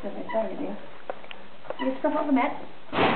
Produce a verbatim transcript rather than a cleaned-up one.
Don't know, sorry, dear. You stuff on the mat?